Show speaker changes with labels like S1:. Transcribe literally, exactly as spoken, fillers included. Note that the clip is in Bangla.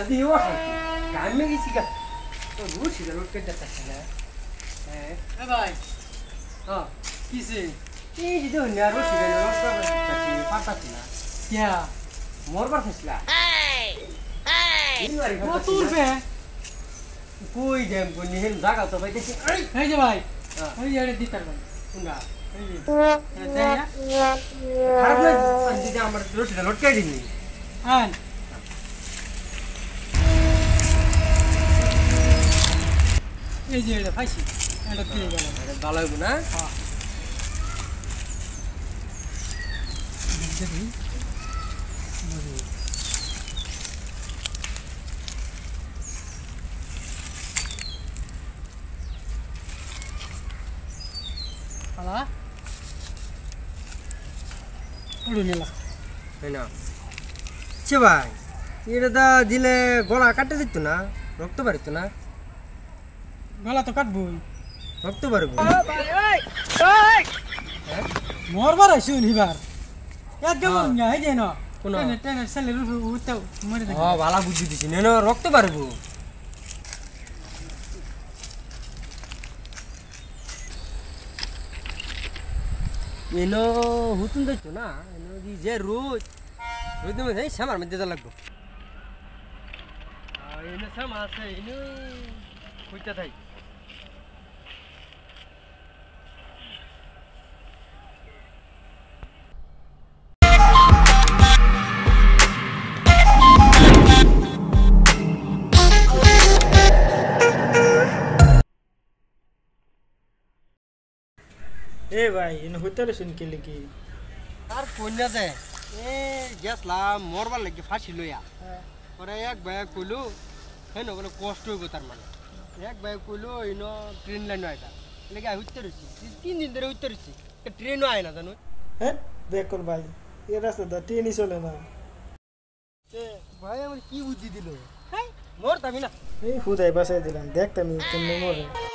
S1: দিয়ে অশান্তি গামে গেছি গা তো রুচি রোড কেটে যাচ্ছে না হ্যাঁ
S2: ভাই
S1: হ্যাঁ
S2: কিসে
S1: এই যে ধন্য আর রুচি রোড কাছে পাতাছি না
S2: কিয়া
S1: মরবার থাকলা
S2: ও তুলবে
S1: কই দেম কোন নিহেন জায়গা তো পাইতেছি
S2: এই যে ভাই
S1: হ্যাঁ
S2: ওই যে দিতার ভাই
S1: শুনগা
S2: এই যে দেয়া
S1: খারাপ না আনজি যে আমার রুচিটা লটকাই দিনি
S2: আন এই যে এটা ফাইছি এটা দিয়ে গেল
S1: ভালো হইব না
S2: হ্যাঁ দেখি আলা ওড়ু নিলা
S1: তাই না সে ভাই এটা দা দিলে গলা কাটে যেত না রক্ত বাড়িত না
S2: গলা তো কাটবই
S1: রক্ত বাড়িব
S2: মরবার আইছি নিবার একদম না এই যে না
S1: কোন
S2: টেনে টেনে সেলে উঠতে মরে
S1: ও
S2: দেখি
S1: ভালো বুদ্ধি দিছি নেন রক্ত বাড়িব এনো হুতুন দেখছো না এনো কি যে রোজ রোজ মধ্যে সামার মধ্যে যা লাগবো আর এনে সামা আছে এনো কইতা থাই
S2: এ ভাই এনে হইতারে শুন কে লিখি
S1: আর কন্যা যায় এ গেছলাম মরবার লাগে ফাঁসি লইয়া পরে এক ভাই কইলো হেন বলে কষ্ট হইব তার মানে এক ভাই কইলো ইন ট্রেন লাইন আইতা লেগে হইতে রইছি তিন দিন ধরে হইতে রইছি ট্রেনও আয় না জানো
S2: হ্যাঁ দেখুন ভাই এ রাস্তা তো ট্রেনই চলে না
S1: ভাই আমার কি বুদ্ধি দিল হ্যাঁ মর তামি না
S2: এই হুদাই বাসাই দিলাম দেখতাম কেমনে মরে